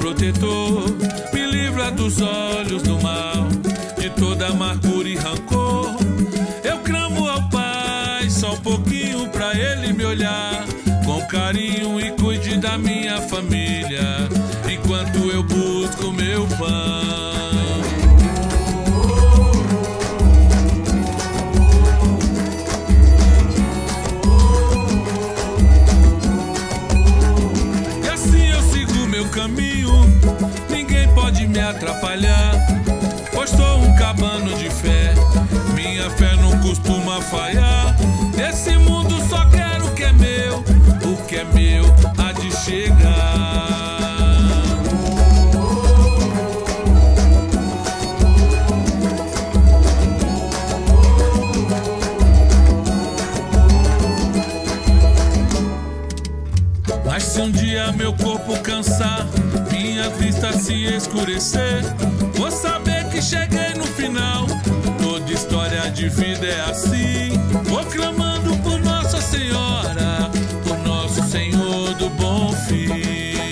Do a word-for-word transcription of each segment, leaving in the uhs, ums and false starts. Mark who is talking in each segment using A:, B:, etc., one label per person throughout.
A: protetor, me livra dos olhos do mal, de toda amargura e rancor. Eu clamo ao Pai, só um pouquinho pra Ele me olhar com carinho e cuide da minha família, enquanto eu busco meu pão. Caminho, ninguém pode me atrapalhar, pois sou um cabano de fé, minha fé não costuma falhar. Nesse mundo só quero o que é meu, o que é meu há de chegar. Mas se um dia meu corpo cansar, minha vista se escurecer, vou saber que cheguei no final. Toda história de vida é assim. Vou clamando por Nossa Senhora, por nosso Senhor do Bom Fim.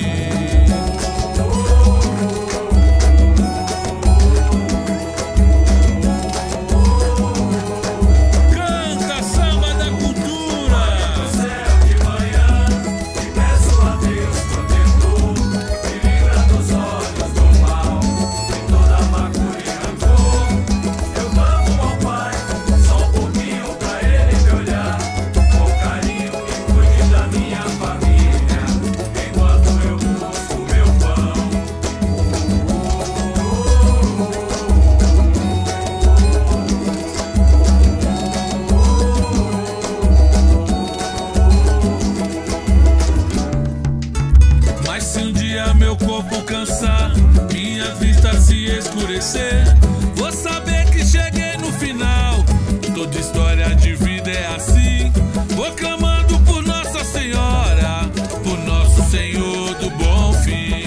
A: Vou saber que cheguei no final. Toda história de vida é assim. Vou clamando por Nossa Senhora, por nosso Senhor do Bom Fim.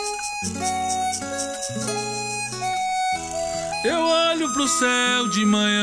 A: Eu olho pro céu de manhã